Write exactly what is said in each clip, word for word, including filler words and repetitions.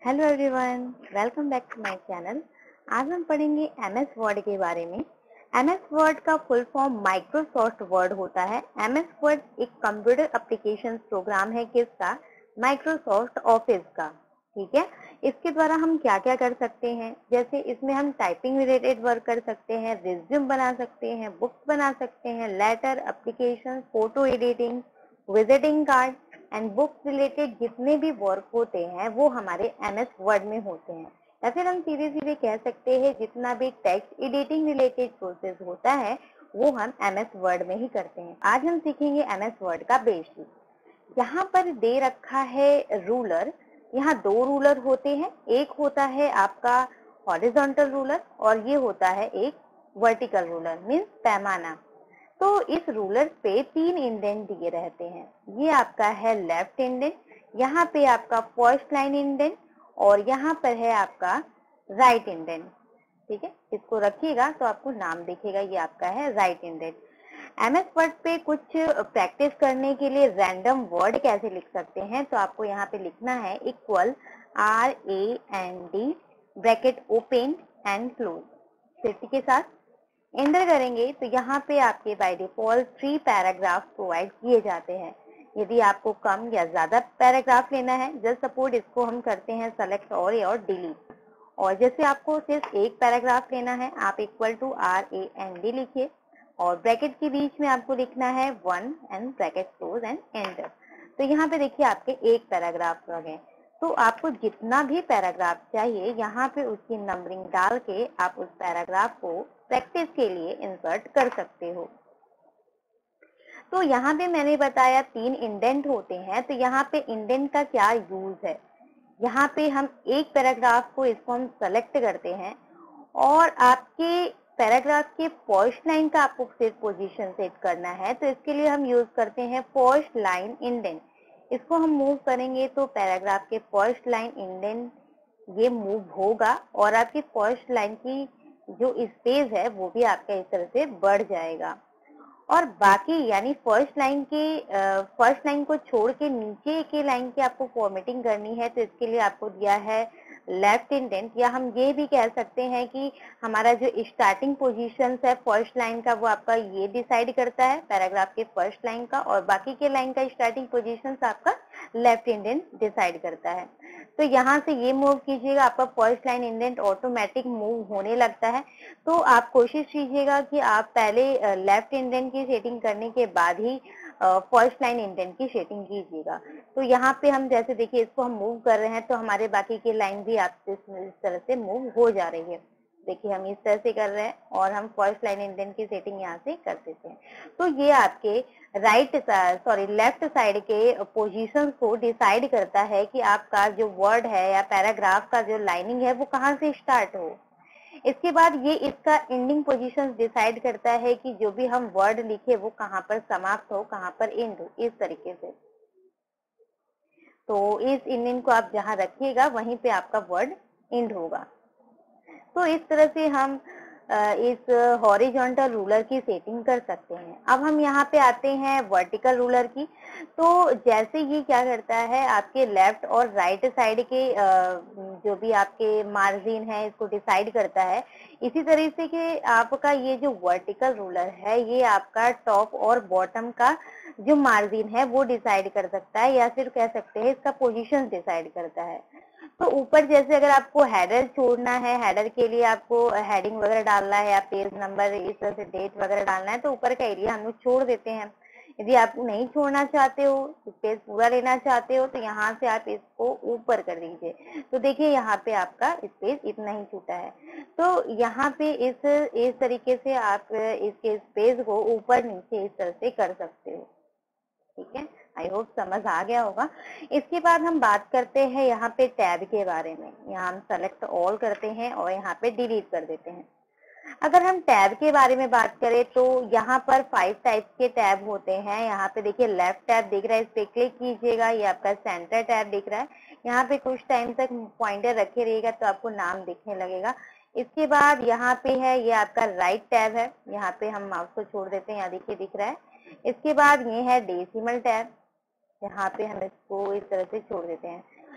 Hello everyone, welcome back to my channel. आज हम पढ़ेंगे एम एस वर्ड के बारे में। एम एस वर्ड का फुल फॉर्म माइक्रोसॉफ्ट वर्ड होता है। एम एस वर्ड एक कंप्यूटर एप्लीकेशन प्रोग्राम है किसका? माइक्रोसॉफ्ट ऑफिस का। ठीक है, इसके द्वारा हम क्या क्या कर सकते हैं, जैसे इसमें हम टाइपिंग रिलेटेड वर्क कर सकते हैं, रिज्यूम बना सकते हैं, बुक्स बना सकते हैं, letter, application, photo editing, visiting card and books related जितने भी वर्क होते हैं वो हमारे एम एस वर्ड में होते हैं। या फिर हम सीधे सीधे कह सकते हैं जितना भी टेक्स्ट एडिटिंग रिलेटेड प्रोसेस होता है वो हम एम एस वर्ड में ही करते हैं। आज हम सीखेंगे एम एस वर्ड का बेसिक। यहाँ पर दे रखा है रूलर। यहाँ दो रूलर होते हैं, एक होता है आपका हॉरिजॉन्टल रूलर और ये होता है एक वर्टिकल रूलर मीन्स पैमाना। तो इस रूलर पे तीन इंडेंट दिए रहते हैं। ये आपका है लेफ्ट इंडेंट, यहाँ पे आपका फर्स्ट लाइन इंडेंट और यहाँ पर है आपका राइट इंडेंट। ठीक है, इसको रखिएगा तो आपको नाम दिखेगा, ये आपका है right indent. M S Word पे कुछ प्रैक्टिस करने के लिए रैंडम वर्ड कैसे लिख सकते हैं, तो आपको यहाँ पे लिखना है equal R A N D bracket open and close सेफ्टी के साथ एंटर करेंगे तो यहाँ पे आपके by default three paragraph provide किए जाते हैं। यदि आपको कम या ज्यादा पैराग्राफ लेना है, जस्ट सपोज इसको हम करते हैं सेलेक्ट और और डिलीट, और जैसे आपको सिर्फ एक पैराग्राफ लेना है आप equal to R A N D लिखिए और ब्रैकेट के बीच में आपको लिखना है one and bracket close and enter. तो यहाँ पे देखिए आपके एक पैराग्राफ आ गए। तो आपको जितना भी पैराग्राफ चाहिए यहाँ पे उसकी नंबरिंग डाल के आप उस पैराग्राफ को प्रैक्टिस के लिए इंसर्ट कर सकते हो। तो यहाँ पे मैंने बताया तीन इंडेंट होते हैं, तो यहाँ पे इंडेंट का क्या यूज है। यहाँ पे हम एक पैराग्राफ को इसको हम सेलेक्ट करते हैं और आपके पैराग्राफ के फर्स्ट लाइन का आपको सिर्फ पोजीशन सेट करना है, तो इसके लिए हम यूज करते हैं फर्स्ट लाइन इंडेंट। इसको हम मूव करेंगे तो पैराग्राफ के फर्स्ट लाइन इंडेंट ये मूव होगा और आपकी फर्स्ट लाइन की जो स्पेस है वो भी आपका इस तरह से बढ़ जाएगा। और बाकी यानी फर्स्ट लाइन के फर्स्ट लाइन को छोड़ के नीचे के लाइन की आपको फॉर्मेटिंग करनी है, तो इसके लिए आपको दिया है लेफ्ट इंडेंट, या हम ये भी कह सकते हैं कि हमारा जो स्टार्टिंग पोजीशन है फर्स्ट लाइन का वो आपका ये डिसाइड करता है पैराग्राफ के फर्स्ट लाइन का, और बाकी के लाइन का स्टार्टिंग पोजीशन आपका लेफ्ट इंडेंट डिसाइड करता है। तो यहाँ से ये मूव कीजिएगा, आपका first line indent automatic move होने लगता है। तो आप कोशिश कीजिएगा कि आप पहले लेफ्ट इंडेंट की सेटिंग करने के बाद ही फर्स्ट लाइन इंडेंट की सेटिंग कीजिएगा। तो यहाँ पे हम जैसे देखिए इसको हम मूव कर रहे हैं तो हमारे बाकी की लाइन भी आप इस, इस तरह से मूव हो जा रही है। देखिए हम इस तरह से कर रहे हैं और हम फर्स्ट लाइन इंडेंट की सेटिंग यहाँ से कर देते हैं। तो ये आपके राइट सॉरी लेफ्ट साइड के पोजीशन को डिसाइड करता है कि आपका जो वर्ड है या पैराग्राफ का जो लाइनिंग है वो कहाँ से स्टार्ट हो। इसके बाद ये इसका एंडिंग पोजीशन डिसाइड करता है कि जो भी हम वर्ड लिखे वो कहाँ पर समाप्त हो, कहाँ पर एंड हो, इस तरीके से। तो इस एंडिंग को आप जहाँ रखिएगा वहीं पे आपका वर्ड एंड होगा। तो इस तरह से हम इस हॉरिजॉन्टल रूलर की सेटिंग कर सकते हैं। अब हम यहाँ पे आते हैं वर्टिकल रूलर की। तो जैसे ये क्या करता है आपके लेफ्ट और राइट साइड के जो भी आपके मार्जिन है इसको डिसाइड करता है। इसी तरह से कि आपका ये जो वर्टिकल रूलर है ये आपका टॉप और बॉटम का जो मार्जिन है वो डिसाइड कर सकता है, या फिर कह सकते हैं इसका पोजीशन डिसाइड करता है। तो ऊपर जैसे अगर आपको हेडर छोड़ना है, हेडर के लिए आपको हेडिंग वगैरह डालना है या पेज नंबर इस तरह से डेट वगैरह डालना है तो ऊपर का एरिया हम लोग छोड़ देते हैं। यदि आप नहीं छोड़ना चाहते हो, स्पेस पूरा लेना चाहते हो, तो यहाँ से आप इसको ऊपर कर दीजिए। तो देखिए यहाँ पे आपका स्पेस इतना ही छूटा है। तो यहाँ पे इस इस तरीके से आप इसके स्पेस को ऊपर नीचे इस तरह से कर सकते हो। ठीक है, आई होप समझ आ गया होगा। इसके बाद हम बात करते हैं यहाँ पे टैब के बारे में। यहाँ हम सेलेक्ट ऑल करते हैं और यहाँ पे डिलीट कर देते हैं। अगर हम टैब के बारे में बात करें तो यहाँ पर फाइव टाइप के टैब होते हैं। यहाँ पे देखिए लेफ्ट टैब दिख रहा है, इस पे क्लिक कीजिएगा, ये आपका सेंटर टैब दिख रहा है। यहाँ पे कुछ टाइम तक पॉइंटर रखे रहिएगा तो आपको नाम दिखने लगेगा। इसके बाद यहाँ पे है ये आपका राइट टैब है, यहाँ पे हम माउस को छोड़ देते हैं, यहाँ देखिए दिख रहा है। इसके बाद ये है डेसिमल टैब, यहाँ पे हम इसको इस तरह से छोड़ देते हैं।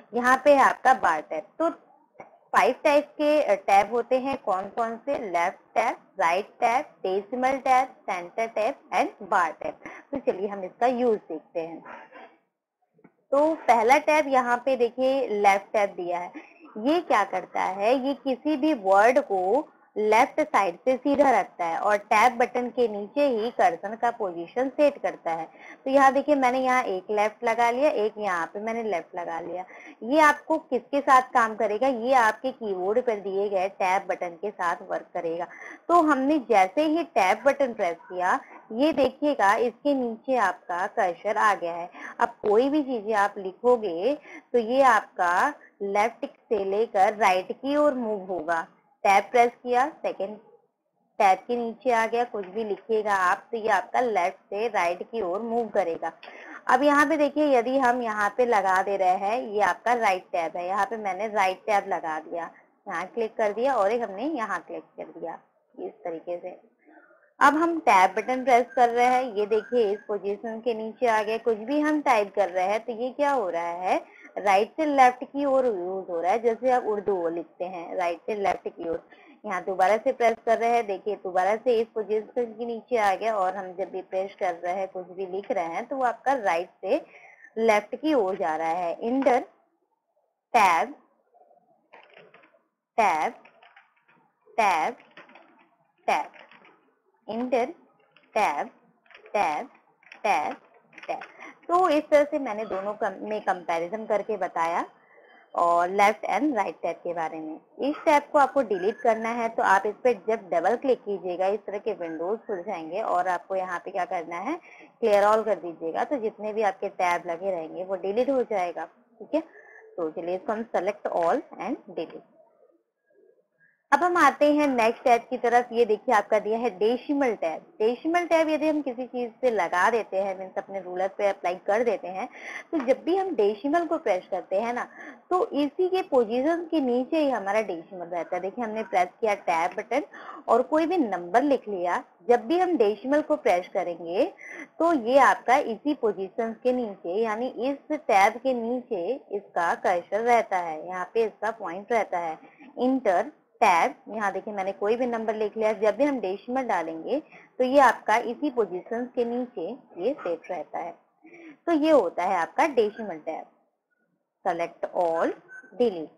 यहाँ पे है आपका बार टैब। तो फाइव टाइप के टैब होते हैं, कौन कौन से? Left tab, right tab, decimal tab, centre tab and bar tab. तो चलिए हम इसका यूज देखते हैं। तो पहला टैब यहाँ पे देखिए लेफ्ट टैब दिया है। ये क्या करता है, ये किसी भी वर्ड को लेफ्ट साइड से सीधा रखता है और टैब बटन के नीचे ही कर्सर का पोजीशन सेट करता है। तो यहाँ देखिए मैंने यहाँ एक लेफ्ट लगा लिया, एक यहाँ पे मैंने लेफ्ट लगा लिया। ये आपको किसके साथ काम करेगा? ये आपके कीबोर्ड पर दिए गए टैब बटन के साथ वर्क करेगा। तो हमने जैसे ही टैब बटन प्रेस किया, ये देखिएगा इसके नीचे आपका कर्सर आ गया है। अब कोई भी चीजें आप लिखोगे तो ये आपका लेफ्ट से लेकर राइट की ओर मूव होगा। टैब प्रेस किया, सेकंड टैब के नीचे आ गया, कुछ भी लिखिएगा आप तो ये आपका लेफ्ट से राइट की ओर मूव करेगा। अब यहाँ पे देखिए यदि हम यहाँ पे लगा दे रहे हैं, ये आपका राइट टैब है, यहाँ पे मैंने राइट टैब लगा दिया, यहाँ क्लिक कर दिया और एक हमने यहाँ क्लिक कर दिया इस तरीके से। अब हम टैब बटन प्रेस कर रहे हैं, ये देखिए इस पोजीशन के नीचे आ गया। कुछ भी हम टाइप कर रहे हैं तो ये क्या हो रहा है, राइट से लेफ्ट की ओर यूज हो रहा है, जैसे आप उर्दू लिखते हैं राइट से लेफ्ट की ओर। यहाँ दोबारा से प्रेस कर रहे हैं, देखिए दोबारा से इस पोजीशन के नीचे आ गया और हम जब भी प्रेस कर रहे हैं, कुछ भी लिख रहे हैं तो वो आपका राइट से लेफ्ट की ओर जा रहा है। Enter tab tab tab tab, enter tab tab tab tab. तो इस तरह से मैंने दोनों में कंपैरिजन करके बताया और लेफ्ट एंड राइट टैब के बारे में। इस टैब को आपको डिलीट करना है तो आप इस पर जब डबल क्लिक कीजिएगा इस तरह के विंडोज खुल जाएंगे और आपको यहाँ पे क्या करना है, क्लियर ऑल कर दीजिएगा। तो जितने भी आपके टैब लगे रहेंगे वो डिलीट हो जाएगा। ठीक है, तो चलिए इसको हम सेलेक्ट ऑल एंड डिलीट। अब हम आते हैं नेक्स्ट टैब की तरफ। ये देखिए आपका दिया है डेसिमल टैब। डेसिमल टैब यदि हम किसी चीज से लगा देते हैं, मीन्स अपने रूलर पे अप्लाई कर देते हैं, तो जब भी हम डेसिमल को प्रेस करते हैं ना, तो इसी के पोजीशन के नीचे ही हमारा डेसिमल रहता है। देखिए हमने प्रेस किया टैब बटन और कोई भी नंबर लिख लिया, जब भी हम डेसिमल को प्रेस करेंगे तो ये आपका इसी पोजीशन के नीचे, यानी इस टैब के नीचे इसका कर्सर रहता है, यहाँ पे इसका पॉइंट रहता है। इंटर टैब, यहाँ देखिए मैंने कोई भी नंबर लिख लिया, जब भी हम डेसिमल डालेंगे तो ये आपका इसी पोजीशन के नीचे ये सेट रहता है। तो ये होता है आपका decimal tab. Select all, delete.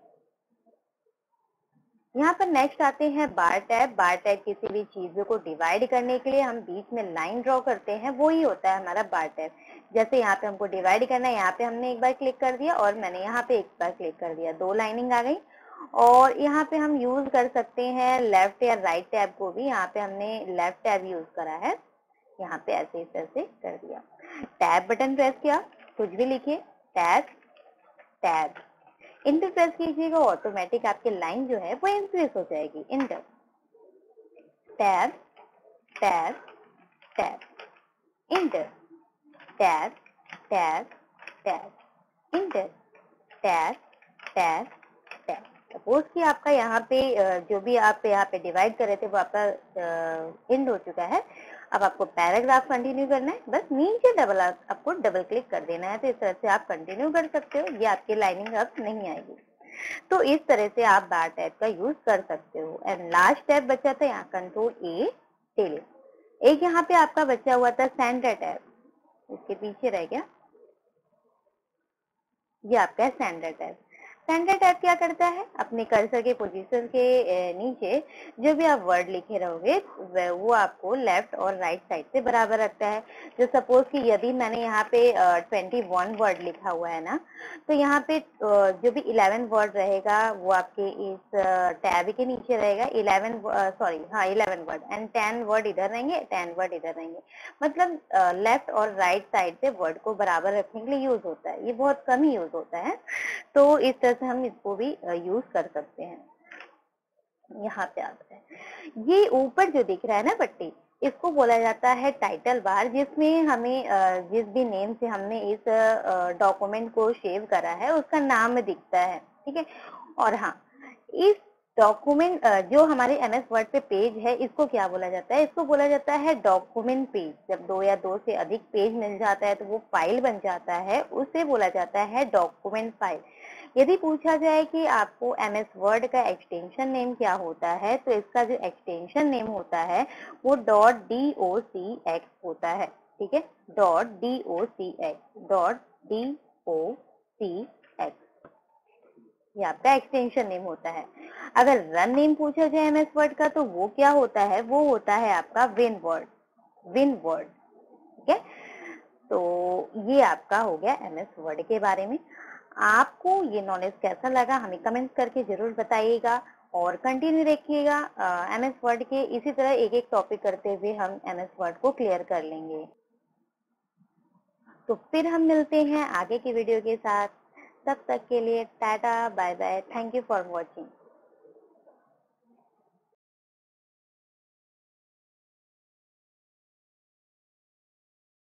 यहाँ पर नेक्स्ट आते हैं बार टैब। बार टैब किसी भी चीजों को डिवाइड करने के लिए हम बीच में लाइन ड्रॉ करते हैं, वो ही होता है हमारा बार टैब। जैसे यहाँ पे हमको डिवाइड करना है, यहाँ पे हमने एक बार क्लिक कर दिया और मैंने यहाँ पे एक बार क्लिक कर दिया, दो लाइनिंग आ गई। और यहाँ पे हम यूज कर सकते हैं लेफ्ट या राइट टैब को भी। यहाँ पे हमने लेफ्ट टैब यूज करा है, यहाँ पे ऐसे इस तरह से कर दिया। टैब बटन प्रेस किया, कुछ भी लिखिए, टैब टैब। इंटर प्रेस कीजिएगा, ऑटोमेटिक आपकी लाइन जो है वो इंक्रीज हो जाएगी। Enter tab tab tab, enter tab tab tab, enter tab tab tab. Suppose कि आपका यहाँ पे जो भी आप यहाँ पे डिवाइड कर रहे थे वो आपका एंड हो चुका है। अब आपको पैराग्राफ कंटिन्यू करना है, बस नीचे डबल आपको डबल क्लिक कर देना है। तो इस तरह से आप कंटिन्यू कर सकते हो, ये आपकी लाइनिंग अब नहीं आएगी। तो इस तरह से आप बार टैब का यूज कर सकते हो। एंड लास्ट टैब बचा था यहाँ कंट्रोल ए डिलीट। एक यहाँ पे आपका बचा हुआ था सेंटर टैब, इसके पीछे रह गया, ये आपका है सेंटर टैब। सेंटर टैब क्या करता है, अपने कर्सर के पोजीशन के नीचे जो भी आप वर्ड लिखे रहोगे वो आपको लेफ्ट और राइट साइड से बराबर रखता है। जो सपोज कि यदि मैंने यहाँ पे ट्वेंटी वन वर्ड लिखा हुआ है ना, तो यहाँ पे जो भी इलेवन वर्ड रहेगा वो आपके इस टैब के नीचे रहेगा। इलेवन सॉरी हाँ eleven word, and ten word इधर रहेंगे, टेन वर्ड इधर रहेंगे। मतलब लेफ्ट और राइट साइड से वर्ड को बराबर रखने के लिए यूज होता है। ये बहुत कम ही यूज होता है, तो इस तरह से हम इसको भी यूज कर सकते हैं। यहाँ पे आता है ये ऊपर जो दिख रहा है ना पट्टी, इसको बोला जाता है टाइटल बार, जिसमें हमें जिस भी नेम से हमने इस डॉक्यूमेंट को सेव करा है उसका नाम दिखता है। ठीक है, और हाँ इस डॉक्यूमेंट जो हमारे एमएस वर्ड पे पेज है, इसको क्या बोला जाता है? इसको बोला जाता है डॉक्यूमेंट पेज। जब दो या दो से अधिक पेज मिल जाता है तो वो फाइल बन जाता है, उसे बोला जाता है डॉक्यूमेंट फाइल। यदि पूछा जाए कि आपको एमएस वर्ड का एक्सटेंशन नेम क्या होता है, तो इसका जो एक्सटेंशन नेम होता है वो dot D O C X होता है। ठीक है, dot D O C X, dot D O C X ये आपका एक्सटेंशन नेम होता है। अगर रन नेम पूछा जाए एमएस वर्ड का तो वो क्या होता है? वो होता है आपका विन वर्ड, विन वर्ड। ठीक है, तो ये आपका हो गया एमएस वर्ड के बारे में। आपको ये नॉलेज कैसा लगा हमें कमेंट करके जरूर बताइएगा और कंटिन्यू रखिएगा एमएस वर्ड के। इसी तरह एक एक टॉपिक करते हुए हम एमएस वर्ड को क्लियर कर लेंगे। तो फिर हम मिलते हैं आगे की वीडियो के साथ। तब तक के लिए tata bye bye, thank you for watching.